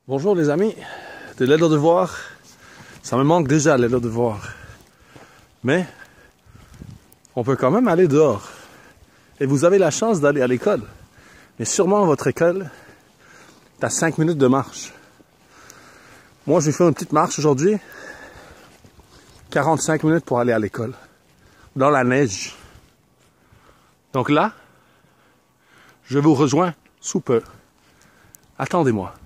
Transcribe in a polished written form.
Bonjour les amis, de l'aide aux devoirs, ça me manque déjà l'aide aux devoirs. Mais on peut quand même aller dehors. Et vous avez la chance d'aller à l'école. Mais sûrement votre école, t'as 5 minutes de marche. Moi j'ai fait une petite marche aujourd'hui, 45 minutes pour aller à l'école, dans la neige. Donc là, je vous rejoins sous peu. Attendez-moi.